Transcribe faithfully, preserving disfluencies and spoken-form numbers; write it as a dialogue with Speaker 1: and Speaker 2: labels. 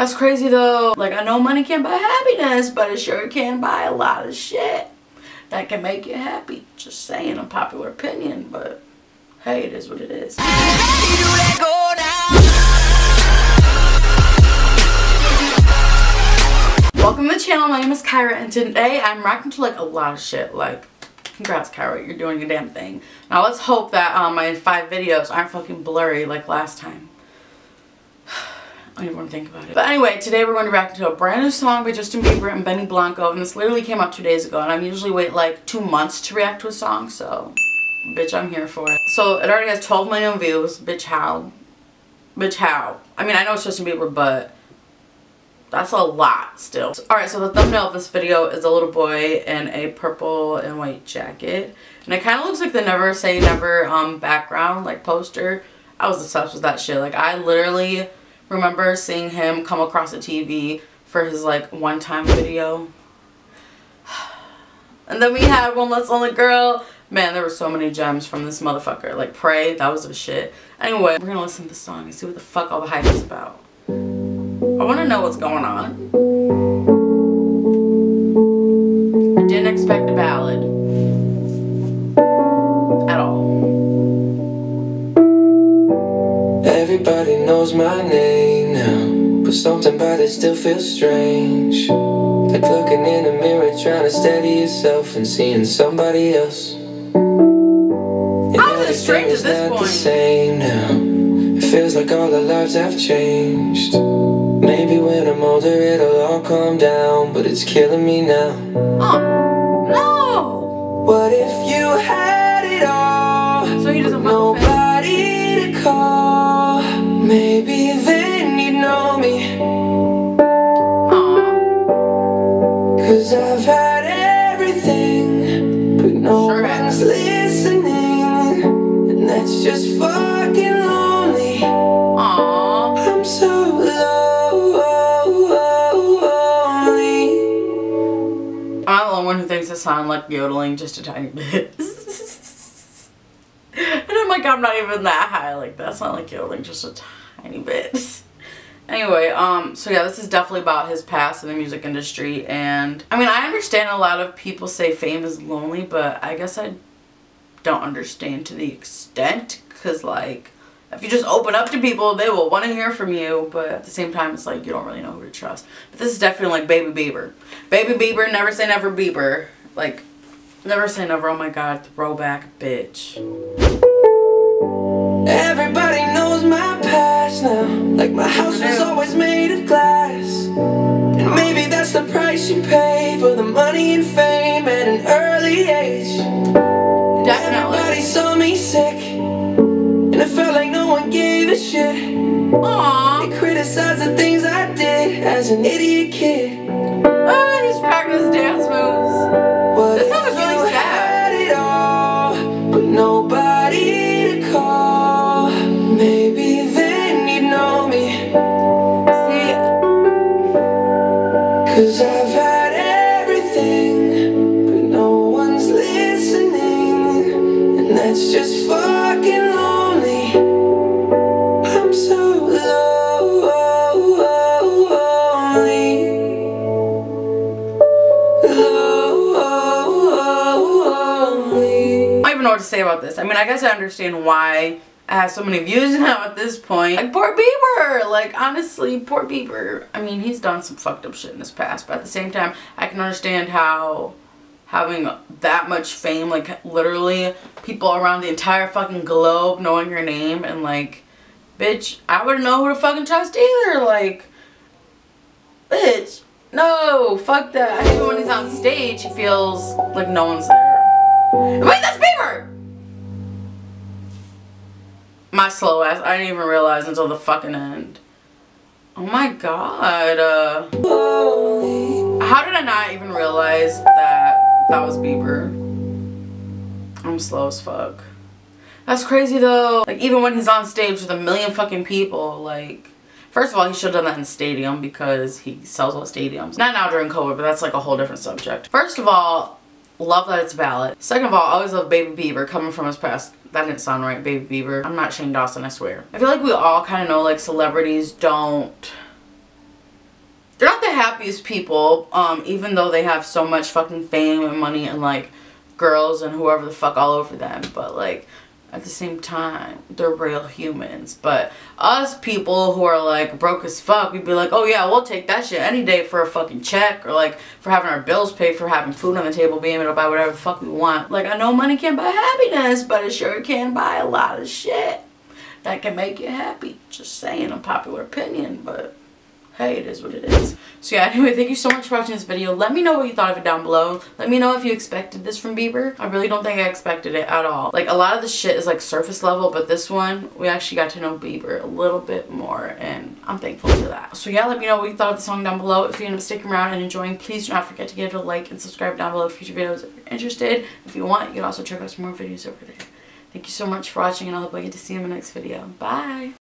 Speaker 1: That's crazy though. Like, I know money can't buy happiness, but it sure can buy a lot of shit that can make you happy. Just saying, unpopular opinion, but hey, it is what it is. Welcome to the channel. My name is Kyra, and today I'm rocking to like a lot of shit. Like, congrats Kyra, you're doing your damn thing. Now let's hope that um, my five videos aren't fucking blurry like last time. I don't even want to think about it. But anyway, today we're going to react to a brand new song by Justin Bieber and Benny Blanco, and this literally came out two days ago, and I usually wait like two months to react to a song, so bitch, I'm here for it. So it already has twelve million views. Bitch, how? Bitch, how? I mean, I know it's Justin Bieber, but that's a lot still. So, alright, so the thumbnail of this video is a little boy in a purple and white jacket, and it kind of looks like the Never Say Never um background, like poster. I was obsessed with that shit. Like, I literally remember seeing him come across the T V for his like one time video. And then we had One Less Lonely Girl. Man, there were so many gems from this motherfucker. Like Pray, that was the shit. Anyway, we're gonna listen to the song and see what the fuck all the hype is about. I wanna know what's going on. I didn't expect a ballad at all.
Speaker 2: Everybody knows my name now, but something about it still feels strange. Like looking in the mirror, trying to steady yourself and seeing somebody else.
Speaker 1: How is it strange at this
Speaker 2: point?
Speaker 1: point?
Speaker 2: The same now. It feels like all our lives have changed. Maybe when I'm older it'll all calm down, but it's killing me now.
Speaker 1: Oh no!
Speaker 2: What if you had it all?
Speaker 1: So he doesn't
Speaker 2: nobody to call. Maybe then you'd know me.
Speaker 1: Aww.
Speaker 2: Cause I've had everything, but no
Speaker 1: sure
Speaker 2: one's
Speaker 1: has.
Speaker 2: listening, and that's just fucking lonely.
Speaker 1: Aww.
Speaker 2: I'm so lonely.
Speaker 1: I'm the only one who thinks it sounds like yodeling just a tiny bit. And I'm like, I'm not even that high. Like, that's not like yodeling just a tiny bit. Anyway, um, so yeah, this is definitely about his past in the music industry. And I mean, I understand a lot of people say fame is lonely, but I guess I don't understand to the extent. Because, like, if you just open up to people, they will want to hear from you. But at the same time, it's like you don't really know who to trust. But this is definitely like Baby Bieber. Baby Bieber, Never Say Never Bieber. Like, Never Say Never, oh my god, throwback bitch.
Speaker 2: Everybody knows my past now. Like my house was always made of glass. And maybe that's the price you pay for the money and fame at an early age.
Speaker 1: Definitely.
Speaker 2: Everybody saw me sick, and it felt like no one gave a shit.
Speaker 1: Aww.
Speaker 2: They criticized the things I did as an idiot kid.
Speaker 1: Oh, he's practicing dance moves.
Speaker 2: What
Speaker 1: This song is really
Speaker 2: if you
Speaker 1: sad.
Speaker 2: had it all, but nobody to call? Maybe then you'd know me.
Speaker 1: See,
Speaker 2: Cause I've had everything, but no one's listening, and that's just fucking lonely. I'm so lonely. Lonely.
Speaker 1: I don't even know what to say about this. I mean, I guess I understand why it has so many views now at this point. Like, poor Bieber! Like, honestly, poor Bieber. I mean, he's done some fucked up shit in his past, but at the same time, I can understand how having that much fame, like, literally, people around the entire fucking globe knowing your name, and, like, bitch, I wouldn't know who to fucking trust either. Like, bitch, no, fuck that. Even when he's on stage, he feels like no one's there. Wait, that's Bieber! My slow ass, I didn't even realize until the fucking end. Oh my god. Uh, how did I not even realize that that was Bieber? I'm slow as fuck. That's crazy though. Like, even when he's on stage with a million fucking people, like, first of all, he should have done that in a stadium because he sells out stadiums. Not now during COVID, but that's like a whole different subject. First of all, love that it's a ballad. Second of all, I always love Baby Bieber coming from his past. That didn't sound right, Baby Bieber. I'm not Shane Dawson, I swear. I feel like we all kind of know, like, celebrities don't happiest people, um, even though they have so much fucking fame and money and like girls and whoever the fuck all over them. But like at the same time, they're real humans. But us people who are like broke as fuck, we'd be like, oh yeah, we'll take that shit any day for a fucking check, or like for having our bills paid, for having food on the table, being able to buy whatever the fuck we want. Like, I know money can't buy happiness, but it sure can buy a lot of shit that can make you happy. Just saying, unpopular opinion, but hey, it is what it is. So yeah, anyway, thank you so much for watching this video. Let me know what you thought of it down below. Let me know if you expected this from Bieber. I really don't think I expected it at all. Like, a lot of the shit is like surface level, but this one, we actually got to know Bieber a little bit more, and I'm thankful for that. So yeah, let me know what you thought of the song down below. If you end up sticking around and enjoying, please do not forget to give it a like and subscribe down below for future videos if you're interested. If you want, you can also check out some more videos over there. Thank you so much for watching, and I hope I get to see you in my next video. Bye!